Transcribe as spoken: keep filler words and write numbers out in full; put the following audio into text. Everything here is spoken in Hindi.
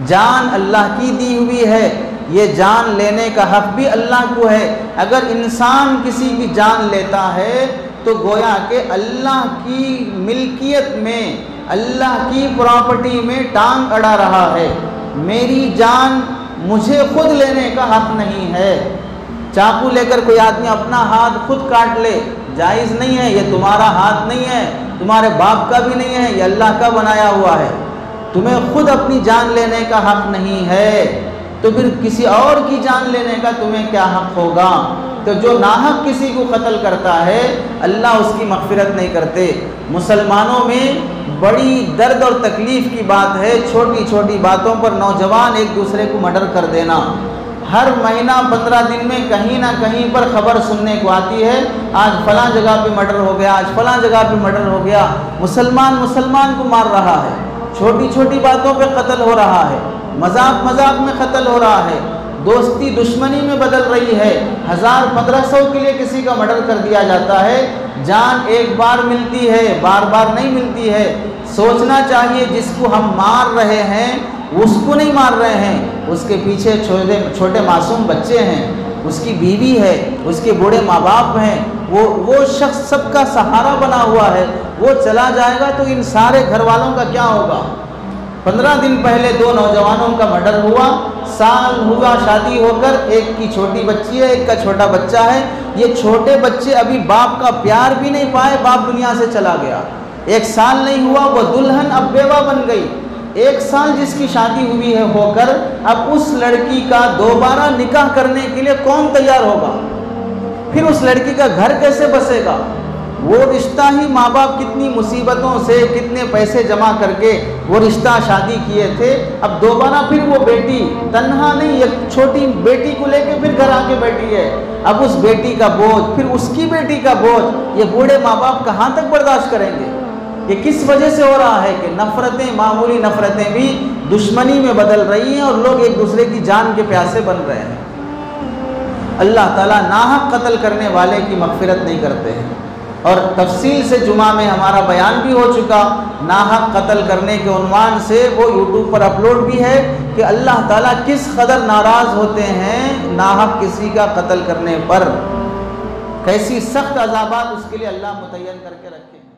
जान अल्लाह की दी हुई है, ये जान लेने का हक़ भी अल्लाह को है। अगर इंसान किसी की जान लेता है तो गोया कि अल्लाह की मिल्कियत में, अल्लाह की प्रॉपर्टी में टांग अड़ा रहा है। मेरी जान मुझे खुद लेने का हक़ नहीं है। चाकू लेकर कोई आदमी अपना हाथ खुद काट ले, जायज़ नहीं है। ये तुम्हारा हाथ नहीं है, तुम्हारे बाप का भी नहीं है, ये अल्लाह का बनाया हुआ है। तुम्हें खुद अपनी जान लेने का हक़ नहीं है, तो फिर किसी और की जान लेने का तुम्हें क्या हक़ होगा। तो जो नाहक किसी को कत्ल करता है अल्लाह उसकी मग़फ़िरत नहीं करते। मुसलमानों में बड़ी दर्द और तकलीफ़ की बात है, छोटी छोटी बातों पर नौजवान एक दूसरे को मर्डर कर देना। हर महीना पंद्रह दिन में कहीं ना कहीं पर ख़बर सुनने को आती है, आज फ़लाँ जगह पे मर्डर हो गया, आज फ़लाँ जगह पे मर्डर हो गया। मुसलमान मुसलमान को मार रहा है, छोटी छोटी बातों पे कत्ल हो रहा है, मजाक मजाक में कत्ल हो रहा है, दोस्ती दुश्मनी में बदल रही है। हज़ार पंद्रह सौ के लिए किसी का मर्डर कर दिया जाता है। जान एक बार मिलती है, बार बार नहीं मिलती है। सोचना चाहिए जिसको हम मार रहे हैं उसको नहीं मार रहे हैं, उसके पीछे छोटे छोटे मासूम बच्चे हैं, उसकी बीवी है, उसके बूढ़े माँ बाप हैं। वो वो शख्स सबका सहारा बना हुआ है, वो चला जाएगा तो इन सारे घर वालों का क्या होगा। पंद्रह दिन पहले दो नौजवानों का मर्डर हुआ, साल हुआ शादी होकर, एक की छोटी बच्ची है, एक का छोटा बच्चा है। ये छोटे बच्चे अभी बाप का प्यार भी नहीं पाए, बाप दुनिया से चला गया। एक साल नहीं हुआ वो दुल्हन अब बेवा बन गई। एक साल जिसकी शादी हुई है होकर, अब उस लड़की का दोबारा निकाह करने के लिए कौन तैयार होगा। फिर उस लड़की का घर कैसे बसेगा। वो रिश्ता ही माँ बाप कितनी मुसीबतों से, कितने पैसे जमा करके वो रिश्ता शादी किए थे, अब दोबारा फिर वो बेटी तन्हा नहीं, एक छोटी बेटी को लेके फिर घर आके बैठी है। अब उस बेटी का बोझ, फिर उसकी बेटी का बोझ, ये बूढ़े माँ बाप कहाँ तक बर्दाश्त करेंगे। ये किस वजह से हो रहा है कि नफ़रतें, मामूली नफ़रतें भी दुश्मनी में बदल रही हैं और लोग एक दूसरे की जान के प्यासे बन रहे हैं। अल्लाह ताला नाहक कत्ल करने वाले की मग़फ़िरत नहीं करते हैं। और तफसील से जुमा में हमारा बयान भी हो चुका, नाहक कत्ल करने के उन्वान से वो यूट्यूब पर अपलोड भी है कि अल्लाह ताला किस कदर नाराज़ होते हैं नाहक किसी का कत्ल करने पर, कैसी सख्त अज़ाबात उसके लिए अल्लाह मुतय्यन करके रखे।